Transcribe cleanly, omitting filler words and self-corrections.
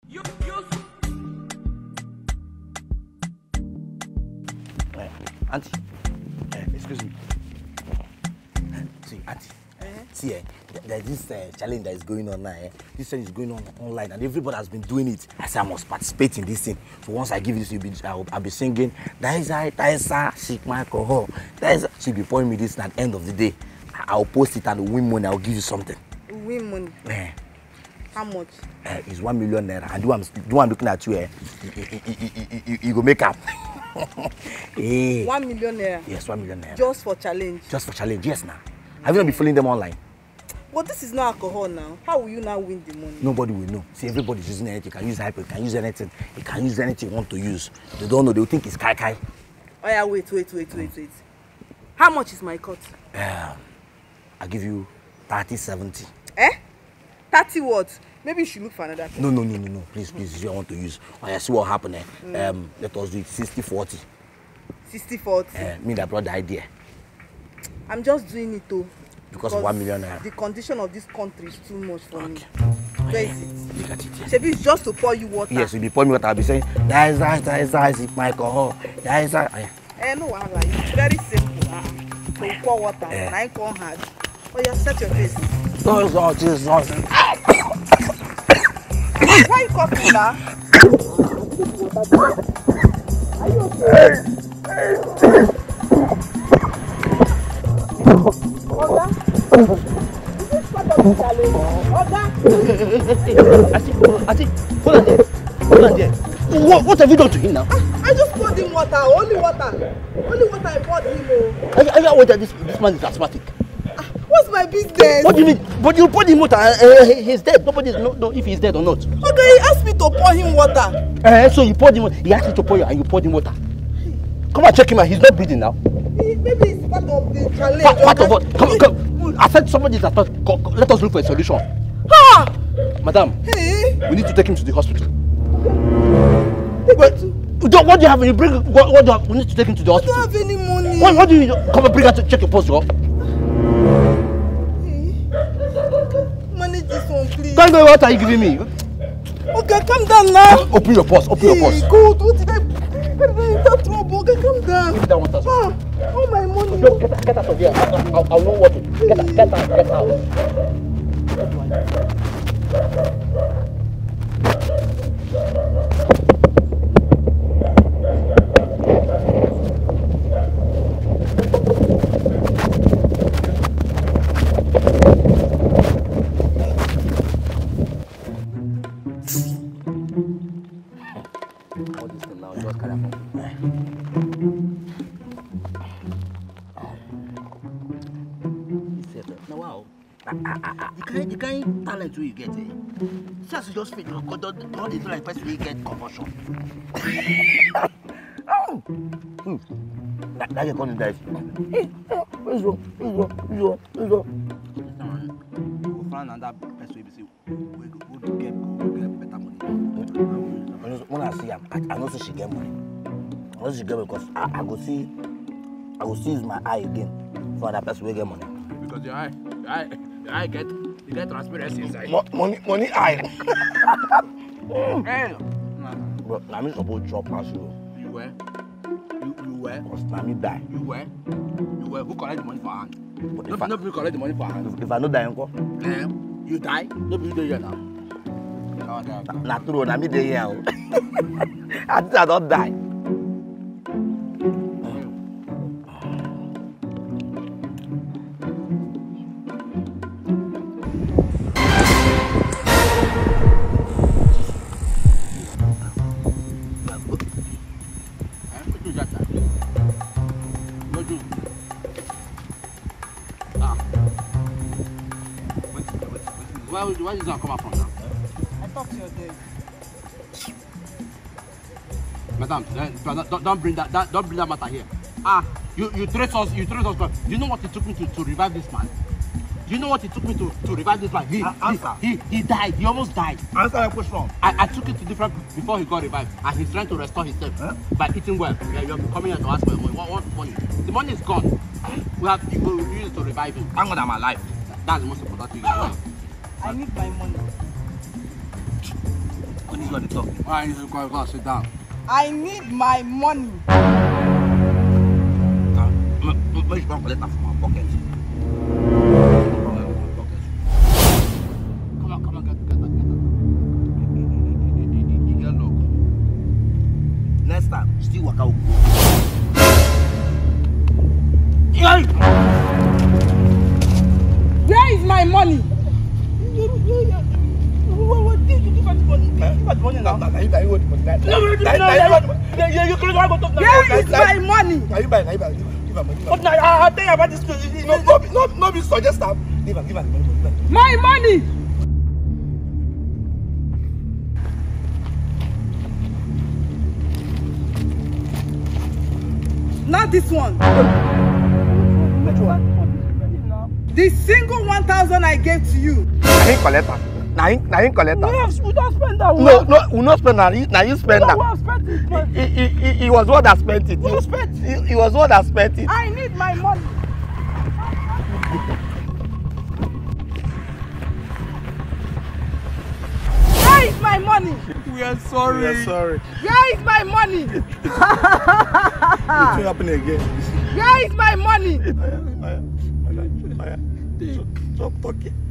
Auntie, excuse me. See, Auntie. See, there's this challenge that is going on now. This thing is going on online, and everybody has been doing it. I say I must participate in this thing. So once I give this, I'll be singing. Daisa, seek my alcohol. She'll be pouring me this, and at the end of the day, I'll post it and win money. I'll give you something. Win money? How much? It's 1 million naira. And the one looking at you, you go make up. 1 million naira? Yes, 1 million naira. Just for challenge? Just for challenge, yes now. Have you not been following them online? But this is not alcohol now. How will you now win the money? Nobody will know. See, everybody's using anything. You can use hyper, you can use anything. You can use anything you want to use. They don't know, they'll think it's kai. Oh yeah, wait. How much is my cut? I'll give you 30-70. 30 what? Maybe you should look for another thing. No. Please, if you want to use. Oh, yeah, see what happened. Let us do it 60-40. 60-40? Me that brought the idea. I'm just doing it too. Because of 1 million naira. The condition of this country is too much for me. Where is it? Look at it here. Shebi, it's just to pour you water. Yes, you'll be pouring me water. I'll be saying, that is my alcohol. No, it's very simple. You pour water, and I pour hard. Oh, yeah, set your face. Jesus. Why you coughing now? Are you okay? Oga? Is this part of the challenge? Oga? I think, hold on there. What have you done to him now? I just poured him water, only water I poured him. Are you aware that this man is asthmatic? What's my business? What do you mean? But you poured him water, he's dead. Nobody knows if he's dead or not. Okay, he asked me to pour him water. So you poured him water. He asked you to pour you and you poured him water. Come and check him out. He's not breathing now. Maybe it's part of the challenge. Part of what? Come. I said somebody is asthmatic. Let us look for a solution. Madam, we need to take him to the hospital. What do you have when you bring? What do you have? We need to take him to the hospital. I don't have any money. What do you come and bring her to check your pulse, girl? Manage this one, please. Can't go. What are you giving me? Okay, calm down now. Open your pulse. Open your pulse. Good. What did I? That's trouble. Okay, calm down. Give me that 1,000. All my money. No, get out of here. I'll know what to do. Get out. All this thing now, just carry on. Now, wow. The kind talent you get, just feel because don't they do like person you get conversion. That you can't die. Where's wrong? You find another person we go get better money. When I see her, I know she get money. I know she get because I go see use my eye again for that person will get money. Because your eye get transparency inside. Money eye. Hey. Bro, I mean supposed to drop pass you. You were? You were? Because I mean die. You were? Who collect the money for hand? Nobody collect the money for hand. If I no die, uncle. You die? Nobody do here now. Not true, I mean they here. I don't die. Where is that coming from now? I thought you were dead. Madam, don't bring that matter here. You trace us. Do you know what it took me to revive this man? Do you know what it took me to revive this man? He died. He almost died. Answer my question. I took it to different before he got revived, and he's trying to restore himself by eating well. You're coming here to ask for your money. What money? The money is gone. We use it to revive him. I'm gonna my life. That's the most important thing. I need my money. When is going to talk? Why you just go sit down? I need my money. Where you going to collect that from my pocket? Come on, get that. You get low. Next time, still work out. Where is my money? What did you give us money? Give us money now. Where is my money? Give my money. But now I tell you about this. No, be suggest that. Give her money. My money. Not this one. Which one? The single 1,000 I gave to you. I ain't collect that. Now you collect that. We don't spend that. No, we not spend that. Now you spend that. We have spent it. He was one that spent it. He was one that spent it. I need my money. Where is my money? We are sorry. Where is my money? It will happen again. Where is my money? Stop talking.